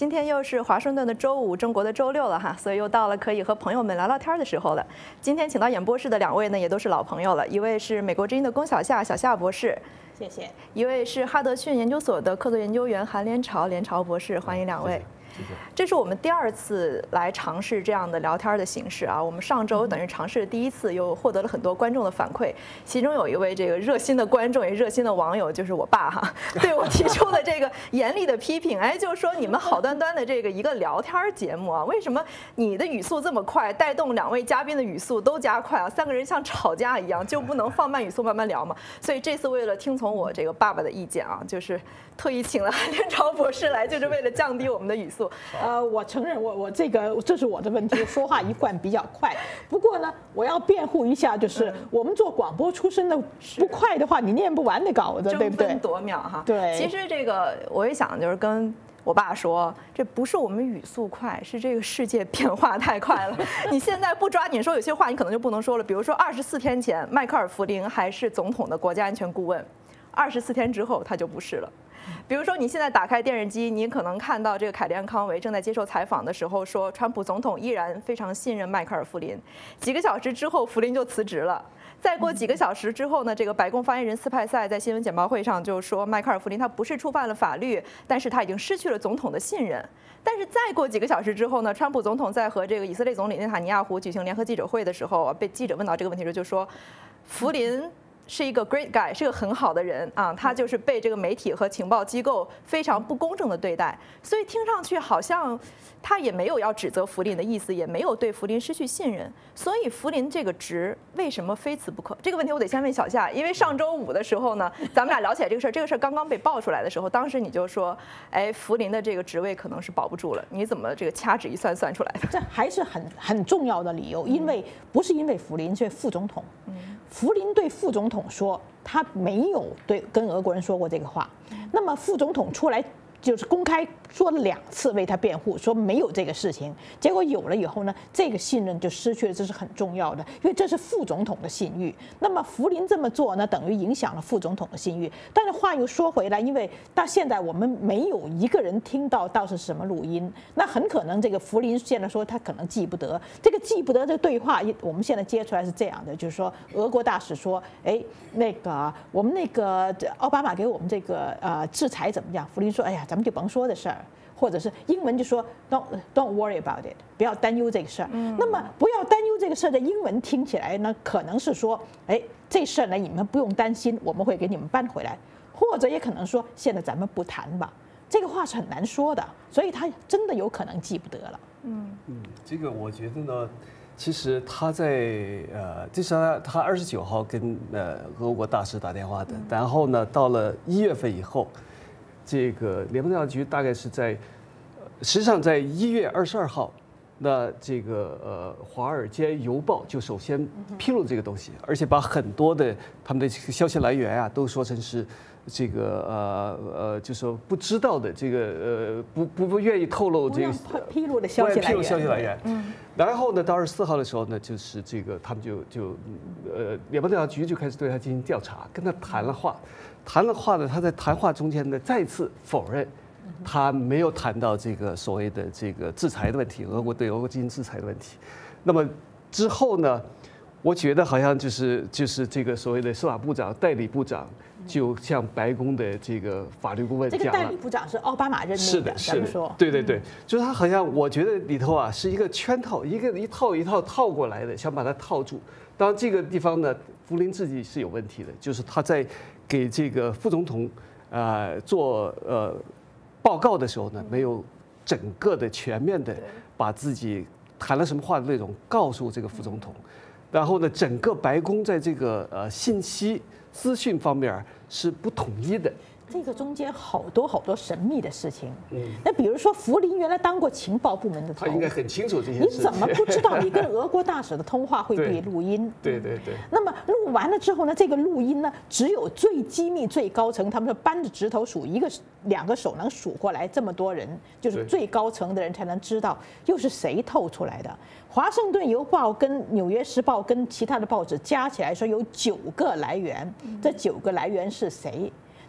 今天又是华盛顿的周五，中国的周六了哈，所以又到了可以和朋友们聊聊天的时候了。今天请到演播室的两位呢，也都是老朋友了，一位是美国之音的龚小夏博士， 谢谢； 一位是哈德逊研究所的客座研究员韩连朝博士，欢迎两位。这是我们第2次来尝试这样的聊天的形式啊。我们上周等于尝试第1次，又获得了很多观众的反馈，其中有一位这个热心的观众也热心的网友，就是我爸哈，对我提出了这个严厉的批评，哎，就是说你们好端端的这个一个聊天节目啊，为什么你的语速这么快，带动2位嘉宾的语速都加快啊？3个人像吵架一样，就不能放慢语速慢慢聊吗？所以这次为了听从我这个爸爸的意见啊，就是特意请了韩连朝博士来，就是为了降低我们的语速。 我承认这是我的问题，说话一贯比较快。不过呢，我要辩护一下，就是我们做广播出身的，不快的话你念不完的稿子，对不对？ 争分夺秒哈。 对。 其实这个我也想就是跟我爸说，这不是我们语速快，是这个世界变化太快了。你现在不抓紧说，有些话你可能就不能说了。比如说24天前，迈克尔·弗林还是总统的国家安全顾问，24天之后他就不是了。比如说，你现在打开电视机，你可能看到这个凯利安·康维正在接受采访的时候说，川普总统依然非常信任迈克尔·弗林。几个小时之后，弗林就辞职了。再过几个小时之后呢，这个白宫发言人斯派塞在新闻简报会上就说，迈克尔·弗林他不是触犯了法律，但是他已经失去了总统的信任。但是再过几个小时之后呢，川普总统在和这个以色列总理内塔尼亚胡举行联合记者会的时候，被记者问到这个问题时就说，弗林是一个 great guy， 是个很好的人啊，他就是被这个媒体和情报机构非常不公正的对待，所以听上去好像他也没有要指责弗林的意思，也没有对弗林失去信任，所以弗林这个职为什么非辞不可？这个问题我得先问小夏，因为上周五的时候呢，咱们俩聊起来这个事儿刚刚被爆出来的时候，当时你就说，哎，弗林的这个职位可能是保不住了，你怎么这个掐指一算算出来的？ 这还是很重要的理由，因为不是因为弗林，是副总统。弗林对副总统说，他没有跟俄国人说过这个话。那么副总统出来就是公开说了2次为他辩护，说没有这个事情。结果有了以后呢，这个信任就失去了，这是很重要的，因为这是副总统的信誉。那么弗林这么做呢，等于影响了副总统的信誉。但是话又说回来，因为到现在我们没有一个人听到是什么录音，那很可能这个弗林现在说他可能记不得。这个记不得这个对话，我们现在接出来是这样的，就是说俄国大使说，哎，那个我们那个奥巴马给我们这个制裁怎么样？弗林说，哎呀，咱们就甭说这事儿。或者是英文就说 don't worry about it， 不要担忧这个事儿。那么不要担忧这个事儿的英文听起来呢，可能是说，哎，这事儿呢你们不用担心，我们会给你们搬回来。或者也可能说，现在咱们不谈吧。这个话是很难说的，所以他真的有可能记不得了。 这个我觉得呢，其实他在这是他29号跟俄国大使打电话的，然后呢，到了1月份以后。这个联邦调查局大概是在，实际上在1月22号，那这个《华尔街邮报》就首先披露这个东西，而且把很多的他们的消息来源啊都说成是这个就说不知道的这个不愿意透露这个披露的消息来源。然后呢，到24号的时候呢，就是这个他们就联邦调查局就开始对他进行调查，跟他谈了话。谈了话呢，他在谈话中间呢再次否认，他没有谈到这个所谓的这个制裁的问题，俄国对俄国进行制裁的问题。那么之后呢，我觉得好像就是这个所谓的司法部长、代理部长就向白宫的这个法律顾问讲了。 这个代理部长是奥巴马任命的， 是的，对，就是他好像我觉得里头啊是一个圈套，一套套过来的，想把它套住。当然这个地方呢，弗林自己是有问题的，就是他在给这个副总统做报告的时候呢，没有整个的全面的把自己谈了什么话的内容告诉这个副总统，然后呢，整个白宫在这个信息资讯方面是不统一的。 这个中间好多神秘的事情。那比如说弗林原来当过情报部门的头， 他应该很清楚这些事情。 你怎么不知道你跟俄国大使的通话会被录音？ 对。 那么录完了之后呢，这个录音呢，只有最机密、最高层，他们说扳着指头数2个手能数过来，这么多人，就是最高层的人才能知道又是谁透出来的。华盛顿邮报跟纽约时报跟其他的报纸加起来说有9个来源，这9个来源是谁？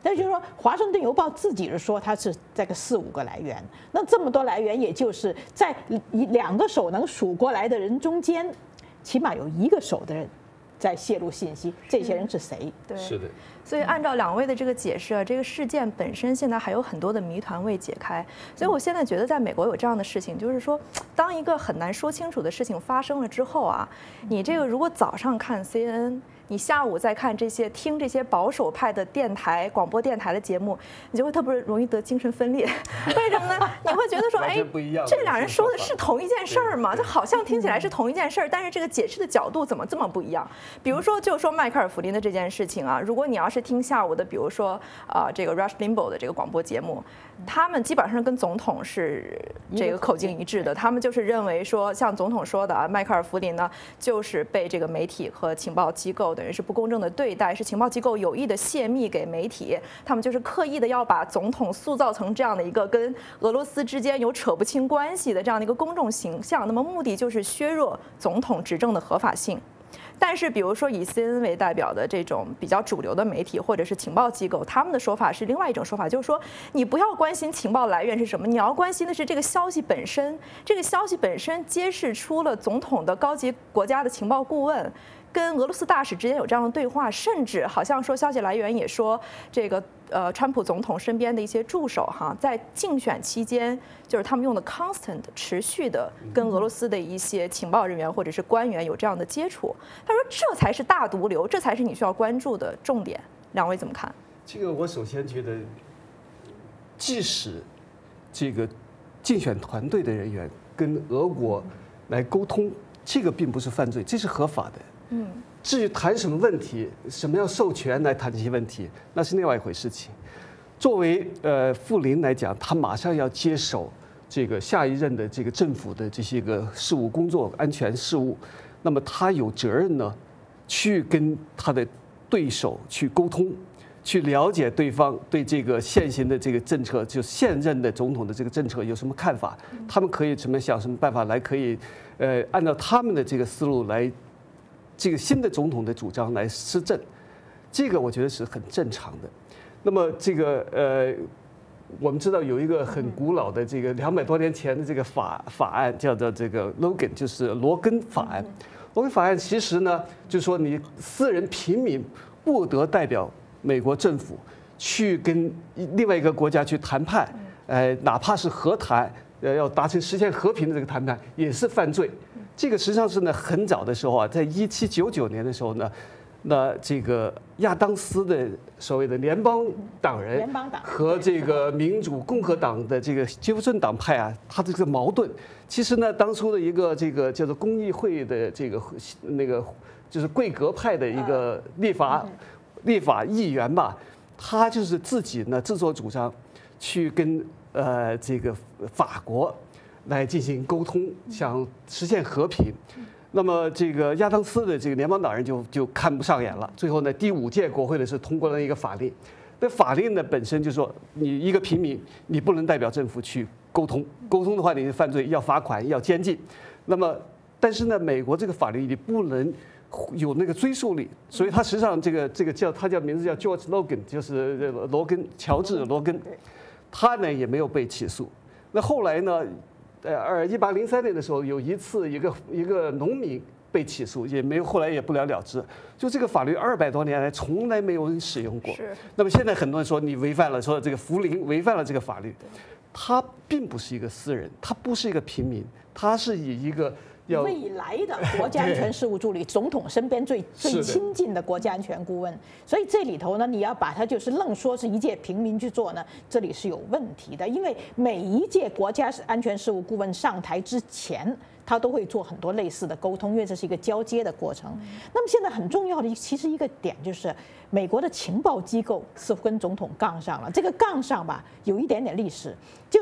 但就是说，《华盛顿邮报》自己是说它是这个4、5个来源，那这么多来源，也就是在2个手能数过来的人中间，起码有1个手的人在泄露信息，这些人是谁？ 对， 是的。 所以按照2位的这个解释，这个事件本身现在还有很多的谜团未解开。所以我现在觉得，在美国有这样的事情，就是说，当一个很难说清楚的事情发生了之后啊，你这个如果早上看 CNN。你下午再看听这些保守派的广播电台的节目，你就会特别容易得精神分裂。为什么呢？你会觉得说，哎，这2人说的是同一件事儿吗？就好像听起来是同一件事儿，但是这个解释的角度怎么这么不一样？比如说，就说迈克尔·弗林的这件事情啊，如果你要是听下午的，比如说这个 Rush Limbaugh 的这个广播节目，他们基本上跟总统是这个口径一致的，他们就是认为说，像总统说的啊，迈克尔·弗林呢，就是被这个媒体和情报机构等于是不公正的对待，是情报机构有意的泄密给媒体，他们就是刻意的要把总统塑造成这样的一个跟俄罗斯之间有扯不清关系的这样的一个公众形象，那么目的就是削弱总统执政的合法性。但是，比如说以 CNN 为代表的这种比较主流的媒体或者是情报机构，他们的说法是另外一种说法，就是说你不要关心情报来源是什么，你要关心的是这个消息本身。这个消息本身揭示出了总统的高级国家的情报顾问跟俄罗斯大使之间有这样的对话，甚至好像说消息来源也说这个川普总统身边的一些助手哈，在竞选期间就是他们用的 constant 持续的跟俄罗斯的一些情报人员或者是官员有这样的接触。他说这才是大毒瘤，这才是你需要关注的重点。2位怎么看？ 这个我首先觉得，即使这个竞选团队的人员跟俄国来沟通，这个并不是犯罪，这是合法的。至于谈什么问题，什么要授权来谈这些问题，那是另外一回事情。作为傅林来讲，他马上要接手这个下一任的这个政府的这些个事务工作、安全事务，那么他有责任呢，去跟他的对手去沟通，去了解对方对这个现行的这个政策，就现任的总统的这个政策有什么看法，他们可以想什么办法来可以按照他们的这个思路来。这个新的总统的主张来施政，这个我觉得是很正常的。那么这个我们知道有一个很古老的这个200多年前的这个法案，叫做这个 Logan， 就是罗根法案。罗根法案其实呢，就是说你私人平民不得代表美国政府去跟另外一个国家去谈判，哪怕是和谈，要达成实现和平的这个谈判也是犯罪。这个实际上是呢，很早的时候啊，在1799年的时候呢，那这个亚当斯的所谓的联邦党人和这个民主共和党的这个杰弗逊党派啊，他这个矛盾，其实呢，当初的一个这个叫做公议会的这个那个就是贵格派的一个立法议员吧，他就是自己呢自作主张去跟这个法国。来进行沟通，想实现和平。那么这个亚当斯的这个联邦党人就看不上眼了。最后呢，第5届国会的是通过了一个法令。那法令呢本身就说，你一个平民，你不能代表政府去沟通，沟通的话你是犯罪，要罚款，要监禁。那么，但是呢，美国这个法律你不能有那个追溯力，所以他实际上这个他叫名字叫 George Logan， 就是乔治罗根，他呢也没有被起诉。那后来呢？1803年的时候，有一次一个农民被起诉，也没有后来也不了了之。就这个法律200多年来从来没有人使用过。那么现在很多人说你违反了，说这个福林违反了这个法律，他并不是一个私人，他不是一个平民，他是以一个。 未来的国家安全事务助理，总统身边最亲近的国家安全顾问，所以这里头呢，你要把它就是愣说是一届平民去做呢，这里是有问题的，因为每一届国家安全事务顾问上台之前，他都会做很多类似的沟通，因为这是一个交接的过程。那么现在很重要的其实一个点就是，美国的情报机构似乎跟总统杠上了，这个杠上吧，有一点点历史，就是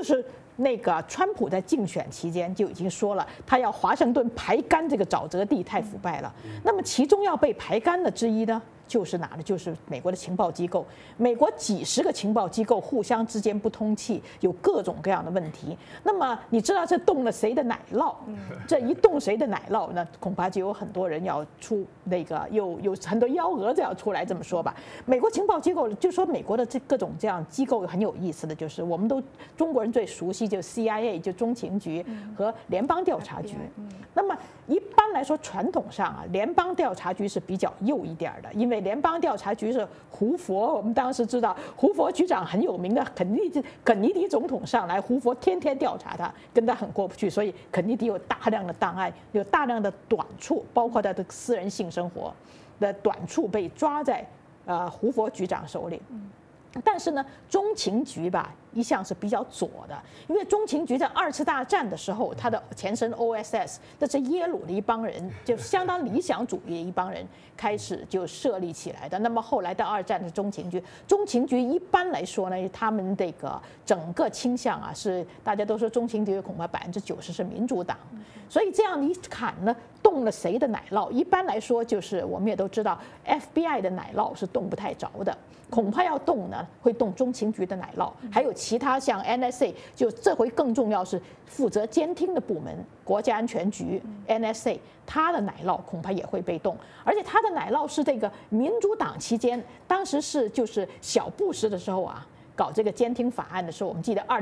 那个川普在竞选期间就已经说了，他要华盛顿排干这个沼泽地太腐败了。那么其中要被排干的之一呢，就是哪呢？就是美国的情报机构。美国几十个情报机构互相之间不通气，有各种各样的问题。那么你知道这动了谁的奶酪？这一动谁的奶酪，那恐怕就有很多人要出那个，有很多幺蛾子要出来。这么说吧，美国情报机构就说美国的这各种这样机构很有意思的就是，我们都中国人最熟悉就 CIA 就中情局和联邦调查局。那么一般来说，传统上啊，联邦调查局是比较右一点的，因为联邦调查局是胡佛，我们当时知道胡佛局长很有名的，肯尼迪总统上来，胡佛天天调查他，跟他很过不去，所以肯尼迪有大量的档案，有大量的短处，包括他的私人性生活的短处被抓在胡佛局长手里。但是呢，中情局吧一向是比较左的，因为中情局在2次大战的时候，它的前身 OSS， 这是耶鲁的一帮人，就相当理想主义的一帮人开始就设立起来的。那么后来到2战的中情局，中情局一般来说呢，他们这个整个倾向啊，是大家都说中情局恐怕90%是民主党，所以这样一砍呢，动了谁的奶酪？一般来说就是我们也都知道 ，FBI 的奶酪是动不太着的。恐怕要动呢，会动中情局的奶酪，还有其他像 NSA， 就这回更重要是负责监听的部门，国家安全局 NSA， 它的奶酪恐怕也会被动，而且它的奶酪是这个民主党期间，当时是就是小布什的时候啊。搞这个监听法案的时候，我们记得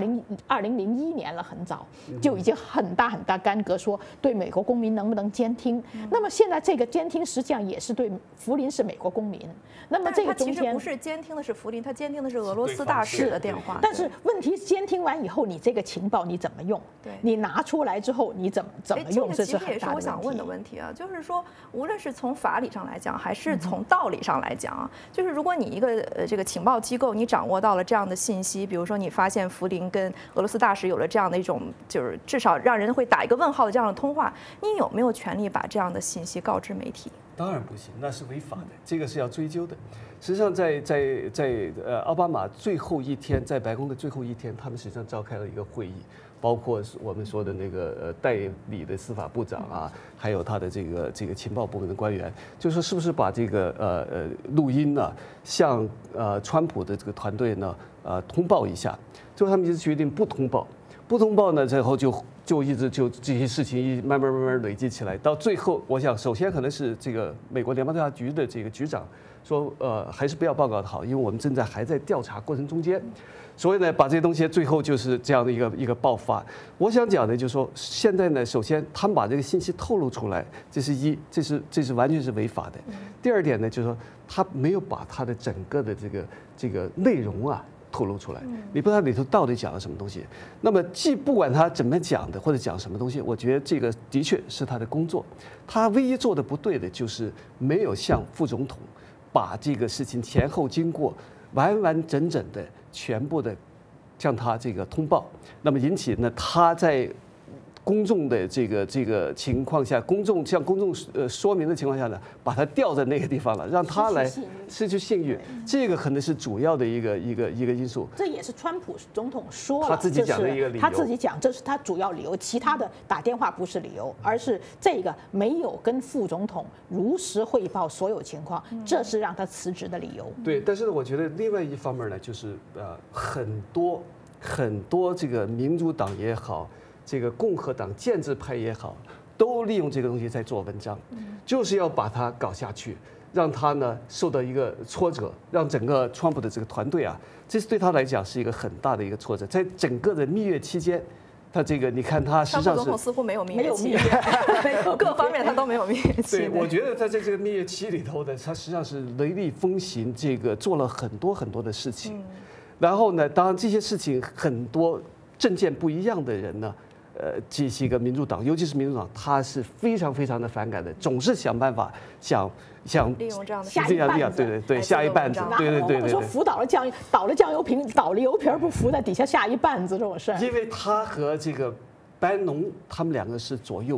2001年了，很早就已经很大干戈，说对美国公民能不能监听。那么现在这个监听实际上也是对福林是美国公民。那么这个中间其实不是监听的是福林，他监听的是俄罗斯大使的电话。 但是问题监听完以后，你这个情报你怎么用？ 对， 你拿出来之后你怎么用？这是很大的问题。 也是我想问的问题啊，就是说，无论是从法理上来讲，还是从道理上来讲啊，就是如果你一个这个情报机构，你掌握到了这样的信息，比如说你发现福林跟俄罗斯大使有了这样的一种，就是至少让人会打一个问号的这样的通话，你有没有权利把这样的信息告知媒体？ 当然不行，那是违法的，这个是要追究的。实际上在奥巴马最后一天，在白宫的最后一天，他们实际上召开了一个会议，包括我们说的那个代理的司法部长啊，还有他的这个情报部门的官员，就说是不是把这个录音呢，向川普的这个团队呢通报一下。最后他们一直决定不通报，不通报呢，最后就一直就这些事情慢慢累积起来，到最后，我想首先可能是这个美国联邦调查局的这个局长说，还是不要报告的好，因为我们还在调查过程中间，所以呢，把这些东西最后就是这样的一个爆发。我想讲的就是说，现在呢，首先他们把这个信息透露出来，这是完全是违法的。第二点呢，就是说他没有把他的整个的这个内容啊透露出来，你不知道里头到底讲了什么东西。那么既不管他怎么讲的或者讲什么东西，我觉得这个的确是他的工作。他唯一做的不对的就是没有向副总统把这个事情前后经过完整的全部的向他这个通报，那么引起呢他在公众的这个情况下，向公众说明的情况下呢，把他吊在那个地方了，让他来失去信誉，这个可能是主要的一个因素。 这也是川普总统说了， 他自己讲的一个理由， 他自己讲这是他主要理由，其他的打电话不是理由，而是这个没有跟副总统如实汇报所有情况，这是让他辞职的理由。 对，但是我觉得另外一方面呢，就是很多这个民主党也好，这个共和党建制派也好，都利用这个东西在做文章，就是要把它搞下去，让他呢受到一个挫折，让整个川普的这个团队啊，这是对他来讲是一个很大的一个挫折。在整个的蜜月期间，他这个你看他实际上是川普总统似乎没有蜜月期，各方面他都没有蜜月期。 对，我觉得他在这个蜜月期里头的，他实际上是雷厉风行，这个做了很多的事情。然后呢，当然这些事情很多政见不一样的人呢。这些个民主党，尤其是民主党，他是非常的反感的，总是想办法想利用这样的下一棒子，对，下一棒子，对。 说扶倒了酱油瓶，倒了油瓶不扶在底下下一棒子这种事。 因为他和这个班农他们两个是左右膀，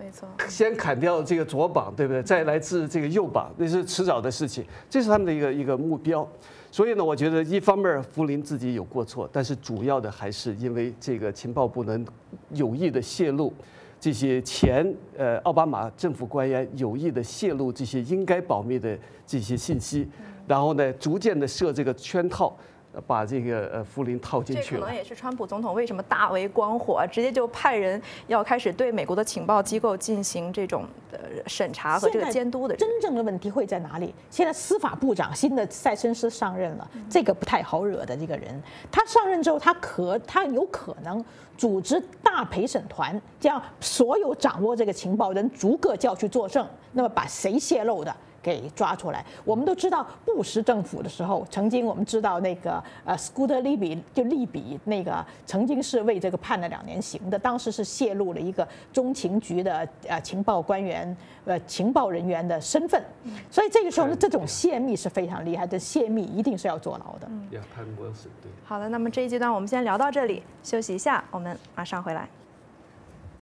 没错， 先砍掉这个左膀，对不对？再来治这个右膀，那是迟早的事情，这是他们的一个目标。所以呢，我觉得一方面福林自己有过错，但是主要的还是因为这个情报部能有意的泄露这些奥巴马政府官员有意的泄露这些应该保密的这些信息，然后呢，逐渐的设这个圈套。把这个福林套进去了， 这可能也是川普总统为什么大为光火，直接就派人要开始对美国的情报机构进行这种审查和这个监督的。 真正的问题会在哪里？现在司法部长新的塞申斯上任了，这个不太好惹的这个人，他上任之后，他有可能组织大陪审团，将所有掌握这个情报人逐个叫去作证，那么把谁泄露的给抓出来。我们都知道布什政府的时候，曾经我们知道那个Scooter利比那个曾经是为这个判了2年刑的，当时是泄露了一个中情局的情报官员情报人员的身份，所以这个时候呢，这种泄密是非常厉害的，泄密一定是要坐牢的。 好的，那么这一阶段我们先聊到这里，休息一下，我们马上回来。